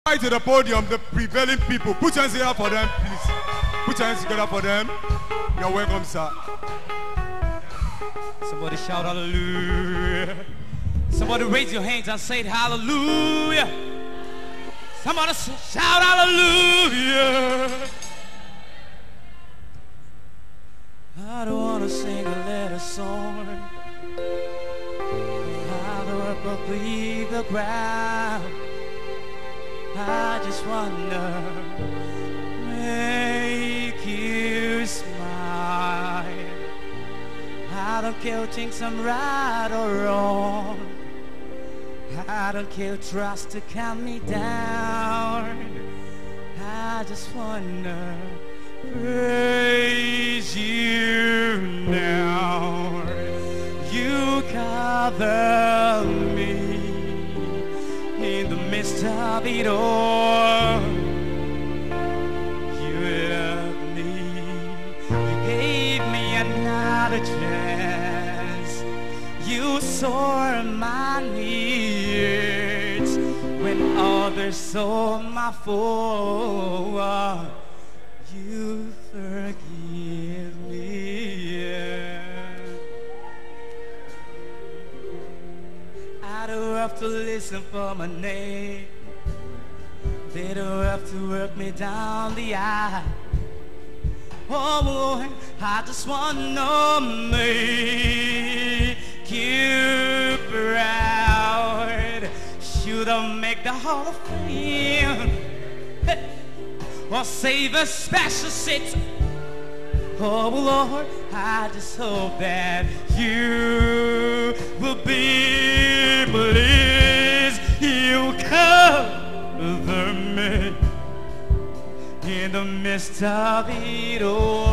Right to the podium, the prevailing people. Put your hands together for them, please. Put your hands together for them. You're welcome, sir. Somebody shout hallelujah. Somebody raise your hands and say hallelujah. Somebody shout hallelujah. I don't want to sing a little song. I don't want to leave the ground. I just wanna make you smile. I don't care who thinks I'm right or wrong. I don't care who tries to calm me down. I just wanna praise you now. You cover me in the midst of it all. You love me. You gave me another chance. You saw my needs when others saw my fault. You forgive me. I don't have to listen for my name. They don't have to work me down the aisle. Oh, I just wanna make you proud. Should I make the Hall of Fame or save a special seat? Oh Lord, I just hope that you will be pleased. You cover me in the midst of it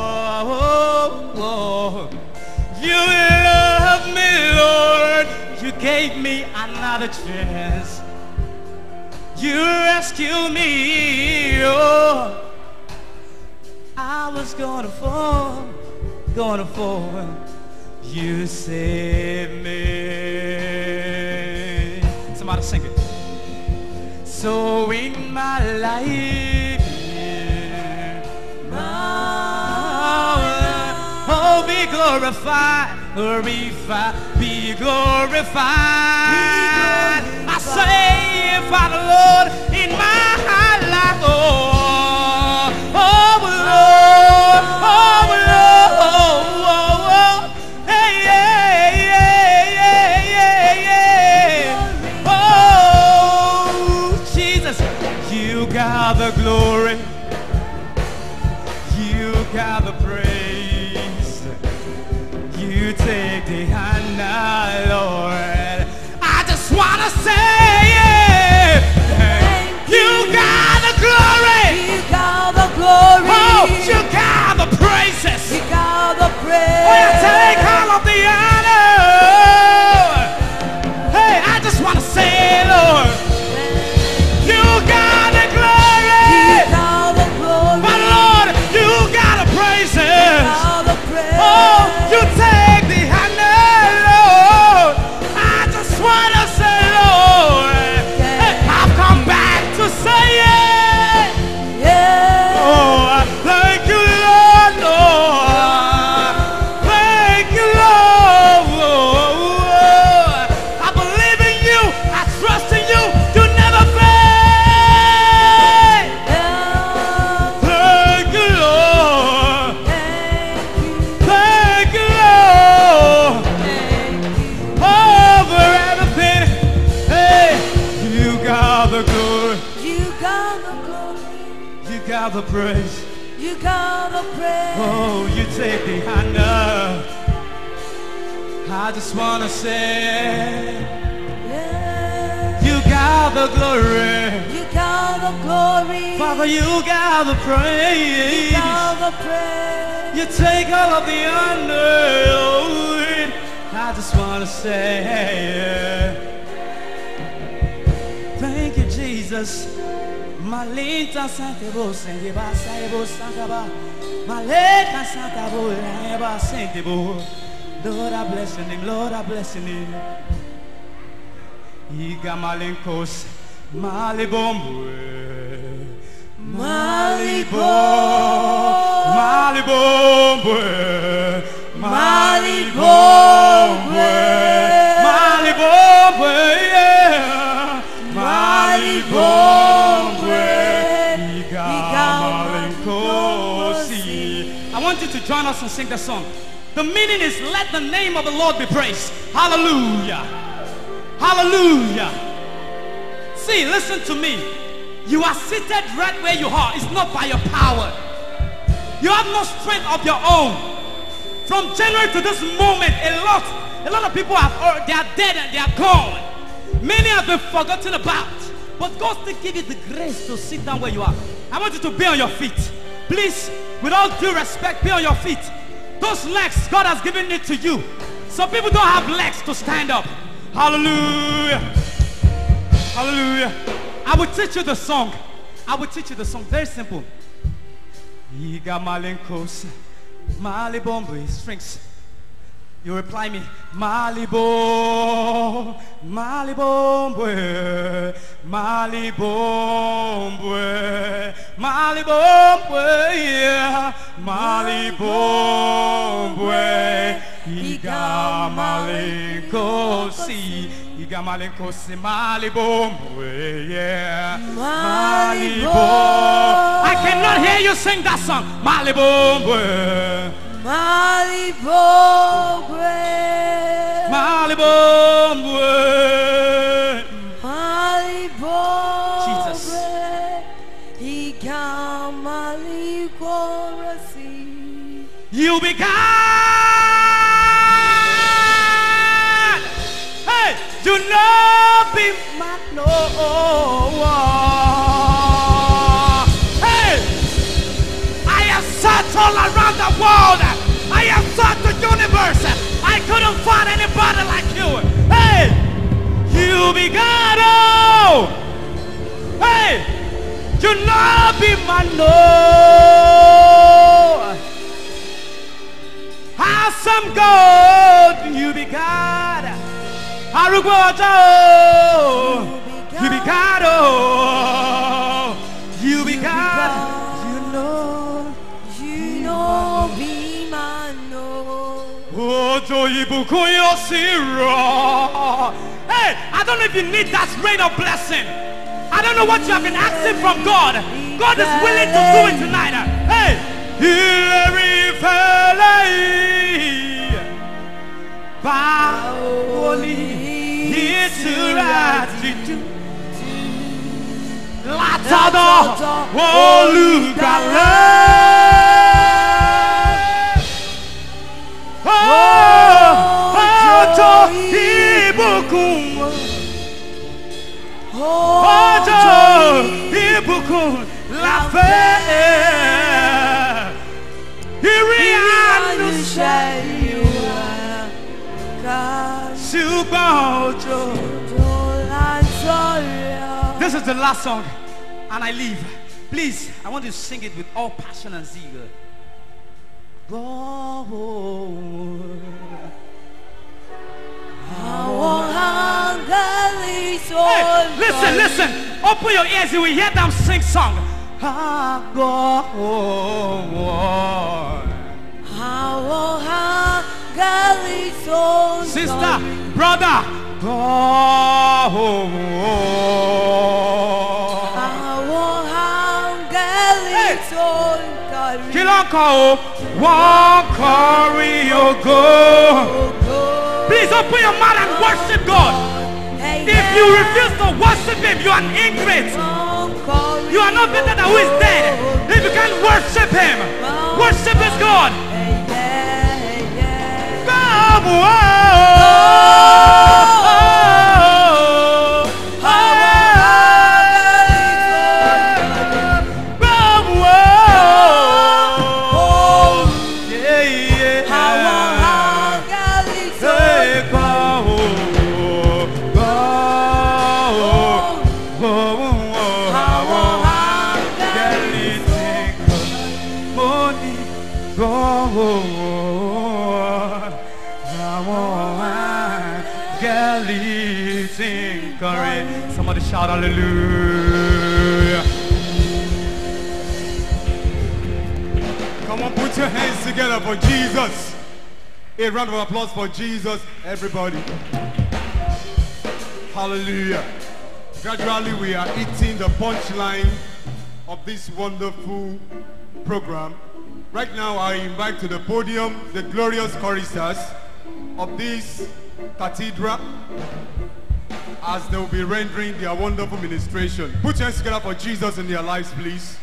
all. You love me, Lord. You gave me another chance. You rescued me. Oh, I was gonna fall. You saved me. Somebody sing it. So in my life, oh, be glorified, be glorified. I say, Father Lord, in my life, oh Lord, hey, yeah. Oh, Jesus, you got the glory, you got the praise, you take the honor, Lord. I just wanna say, you got the glory. You got the glory. Oh, you got the praises. You got the praise. Oh, you take all of the honor. Hey, I just want to say, Lord, you got the glory. You got the glory. But Lord, you got the praises. You got the praise. Oh, you take the honor, Lord. I just want to say, Lord, hey, I've come back to say it. Yeah. Oh, thank you, Lord, Lord. Thank you, Lord. I believe in you. I trust in you. You never fail. Yeah. Thank you, Lord. Thank you. Thank you, Lord. Thank you. Over everything. Hey, you got the glory. You got the glory. You got the praise. You got the praise. Oh, you take the honor. I just wanna say, Yeah. you got the glory. You got the glory. Father, you got the You praise. got the praise. You take all of the honor, Lord. I just wanna say, thank you, Jesus. Malita Santa Bo Santa Ba Santa Santa Ba Maleta Santa Bo Ba Santa Bo. Lord, I bless your name. Lord, I bless your name. Iga malenkos malibomwe. Malibu, Malibombwe, Malibombwe, Malibombwe, yeah. Malibombwe, Igamalenkosi. I want you to join us and sing the song. The meaning is, let the name of the Lord be praised. Hallelujah. Hallelujah. See, listen to me. You are seated right where you are. It's not by your power. You have no strength of your own. From January to this moment, a lot of people they are dead and they are gone. Many have been forgotten about. But God still give you the grace to sit down where you are. I want you to be on your feet. Please, with all due respect, be on your feet. Those legs, God has given it to you. Some people don't have legs to stand up. Hallelujah. Hallelujah. I will teach you the song. I will teach you the song. Very simple. Iga malenkos, malibombe strings. You reply me, Malibo, Malibombe, Malibombe, Malibombe, yeah, Malibombe, Iga malenkosi, Iga malenkosi, Malibombe, yeah, Malibo. I cannot hear you sing that song, Malibombe. Malibombwe, Malibombwe, Malibombwe, Ikamalikorasi. You be God. Hey, you know be my Lord. Hey, I have searched all around the world. I have searched the universe. I couldn't find anybody like you. Hey, you be God. Oh, hey, you know be my Lord. Awesome God, you be God. Arugwajo, you be God. Oh, you be God. You know, be my Lord. Hey, I don't know if you need that rain of blessing. I don't know what you have been asking from God. God is willing to do it tonight. Hey, la fé, this is the last song, and I leave. Please, I want you to sing it with all passion and zeal. Hey, listen. Open your ears, you will hear them sing song. Sister, brother, Kilonko, please open your mouth and worship God. If you refuse to worship Him, you are an ingrate. You are not better than who is dead. If you can't worship Him, worship His God. Somebody shout hallelujah. Put your hands together for Jesus. A round of applause for Jesus, everybody. Hallelujah. Gradually we are eating the punchline of this wonderful program. Right now I invite to the podium the glorious choristers of this cathedral as they will be rendering their wonderful ministration. Put your hands together for Jesus in their lives, please.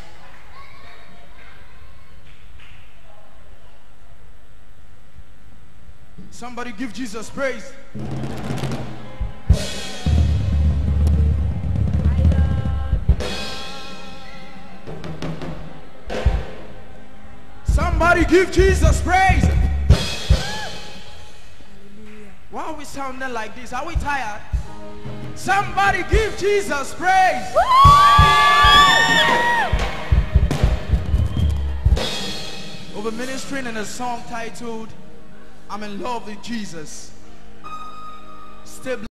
Somebody give Jesus praise. Somebody give Jesus praise. Why are we sounding like this? Are we tired? Somebody give Jesus praise. We'll be ministering in a song titled I'm in love with Jesus. Stay blessed.